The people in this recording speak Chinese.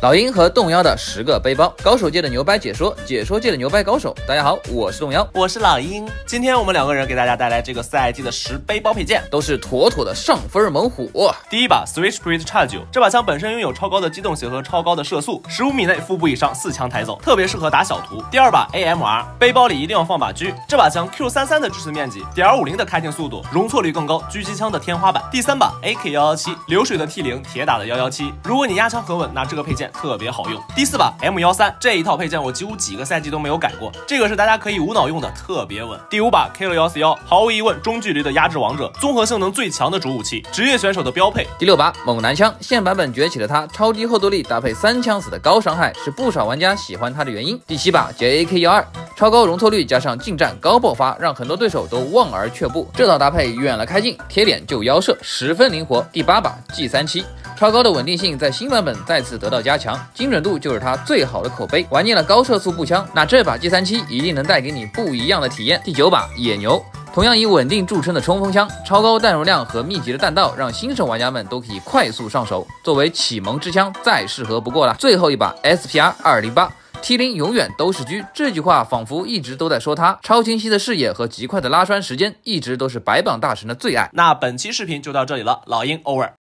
老鹰和动摇的10个背包，高手界的牛掰解说，解说界的牛掰高手。大家好，我是动摇， 我是老鹰。今天我们2个人给大家带来这个4ID 的10背包配件， 都是妥妥的上分猛虎。 第一把 Switchblade X9，这把枪本身拥有超高的机动性和超高的射速，15米内腹部以上4枪抬走，特别适合打小图。第二把 AMR， 背包里一定要放把狙，这把枪 Q33的支持面积，点250的开镜速度，容错率更高，狙击枪的天花板。第三把 AK117， 流水的 T0， 铁打的117，如果你压枪很稳，那这个配件特别好用。第4把 M13， 这一套配件我几乎几个赛季都没有改过，这个是大家可以无脑用的，特别稳。第5把 Kilo141， 毫无疑问中距离的压制王者，综合性能最强的主武器，职业选手的标配。 第6把猛男枪，现版本崛起的它，超低后坐力搭配3枪死的高伤害，是不少玩家喜欢它的原因。第7把 JAK12， 超高容错率加上近战高爆发，让很多对手都望而却步。这套搭配远了开镜，贴脸就腰射，十分灵活。第8把 G37， 超高的稳定性在新版本再次得到加强，精准度就是它最好的口碑。玩腻了高射速步枪，那这把 G37 一定能带给你不一样的体验。第9把野牛，同样以稳定著称的冲锋枪，超高弹容量和密集的弹道，让新手玩家们都可以快速上手。作为启蒙之枪，再适合不过了。最后一把 SPR208。T0 永远都是狙，这句话仿佛一直都在说它。超清晰的视野和极快的拉栓时间，一直都是白榜大神的最爱。 那本期视频就到这里了，老鹰 over。